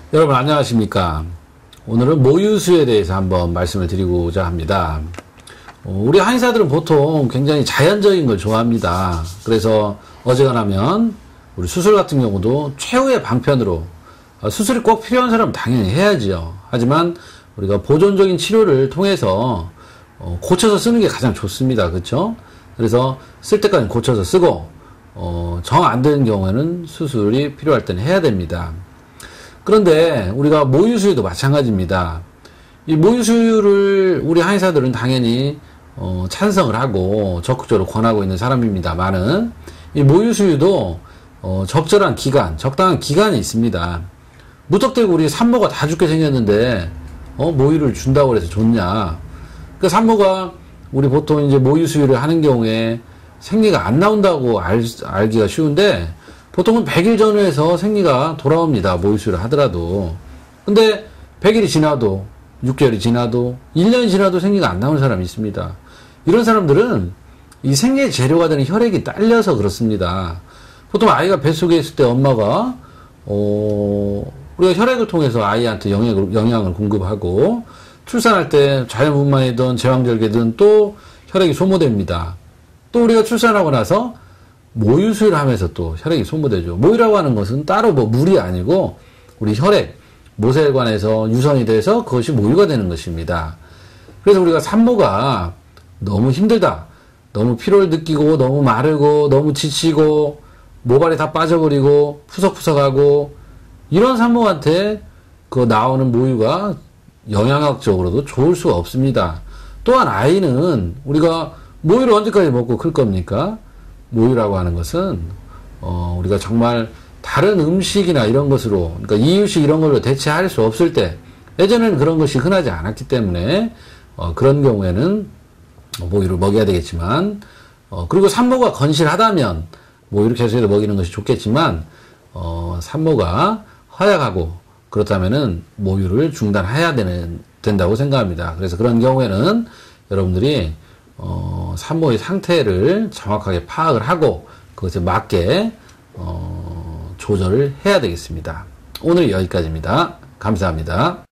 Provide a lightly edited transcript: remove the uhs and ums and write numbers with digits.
여러분 안녕하십니까. 오늘은 모유수유에 대해서 한번 말씀을 드리고자 합니다. 우리 한의사들은 보통 굉장히 자연적인 걸 좋아합니다. 그래서 어지간하면 우리 수술 같은 경우도 최후의 방편으로 수술이 꼭 필요한 사람은 당연히 해야지요. 하지만 우리가 보존적인 치료를 통해서 고쳐서 쓰는 게 가장 좋습니다. 그렇죠? 그래서 쓸 때까지 고쳐서 쓰고 정 안 되는 경우에는 수술이 필요할 때는 해야 됩니다. 그런데 우리가 모유수유도 마찬가지입니다. 이 모유수유를 우리 한의사들은 당연히 찬성을 하고 적극적으로 권하고 있는 사람입니다만은 이 모유수유도 적절한 기간, 적당한 기간이 있습니다. 무턱대고 우리 산모가 다 죽게 생겼는데 모유를 준다고 해서 좋냐? 그 산모가 우리 보통 이제 모유수유를 하는 경우에 생리가 안 나온다고 알기가 쉬운데 보통은 100일 전후에서 생리가 돌아옵니다. 모유수유를 하더라도. 근데 100일이 지나도 6개월이 지나도 1년이 지나도 생리가 안 나오는 사람이 있습니다. 이런 사람들은 이 생리의 재료가 되는 혈액이 딸려서 그렇습니다. 보통 아이가 뱃속에 있을 때 엄마가 우리가 혈액을 통해서 아이한테 영양을 공급하고 출산할 때 자연분만이든 제왕절개든 또 혈액이 소모됩니다. 또 우리가 출산하고 나서 모유수유를 하면서 또 혈액이 소모되죠. 모유라고 하는 것은 따로 물이 아니고 우리 혈액, 모세혈관에서 유선이 돼서 그것이 모유가 되는 것입니다. 그래서 우리가 산모가 너무 힘들다, 너무 피로를 느끼고 너무 마르고 너무 지치고 모발이 다 빠져버리고 푸석푸석하고 이런 산모한테 그 나오는 모유가 영양학적으로도 좋을 수가 없습니다. 또한 아이는 우리가 모유를 언제까지 먹고 클 겁니까? 모유라고 하는 것은 우리가 정말 다른 음식이나 이런 것으로, 그러니까 이유식 이런 걸로 대체할 수 없을 때, 예전에는 그런 것이 흔하지 않았기 때문에 그런 경우에는 모유를 먹여야 되겠지만, 그리고 산모가 건실하다면 모유를 계속해서 먹이는 것이 좋겠지만 산모가 허약하고 그렇다면은 모유를 중단해야 된다고 생각합니다. 그래서 그런 경우에는 여러분들이 산모의 상태를 정확하게 파악을 하고 그것에 맞게 조절을 해야 되겠습니다. 오늘 여기까지입니다. 감사합니다.